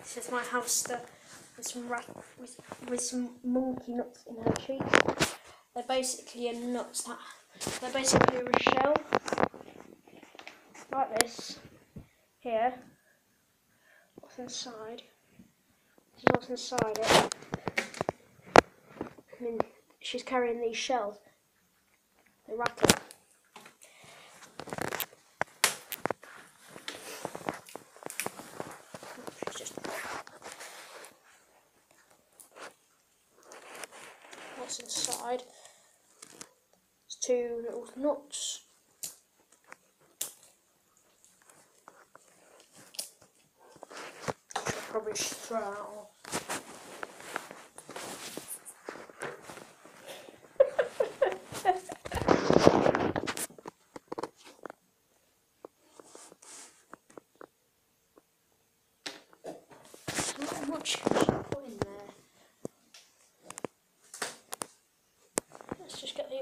This is my hamster with some monkey nuts in her cheeks. They're basically nuts they're basically a shell like this. Here, what's inside? This is what's inside it. I mean, she's carrying these shells. They rattle. What's inside? It's 2 little nuts. I'll probably just throw out all. Not much to put in there. Let's just get the.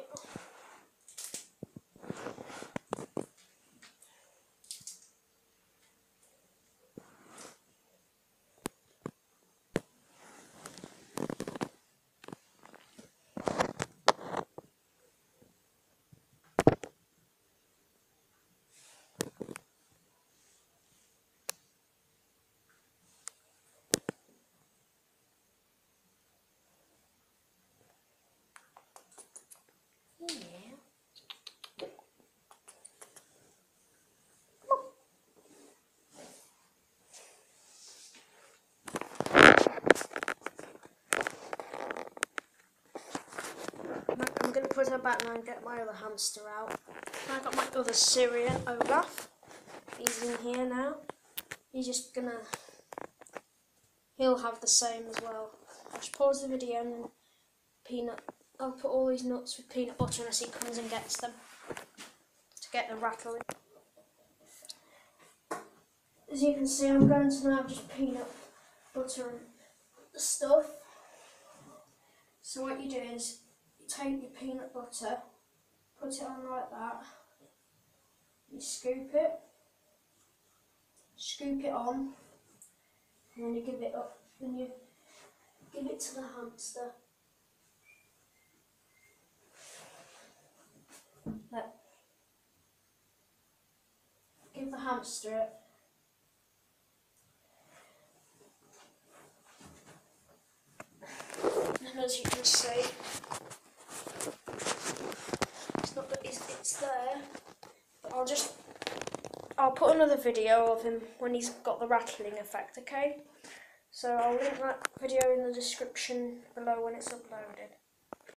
I'm going to put her back now and get my other hamster out. I got my other Syrian, Olaf. He's in here now. He's just gonna. He'll have the same as well. I'll just pause the video and I'll put all these nuts with peanut butter unless he comes and gets them to get the rattling. As you can see, I'm going to now just peanut butter and stuff. So what you do is you take your peanut butter, put it on like that, you scoop it on, and then you give it up, and you give it to the hamster. Give the hamster it. And as you can see, it's not that it's there, but I'll put another video of him when he's got the rattling effect, okay? So I'll link that video in the description below when it's uploaded.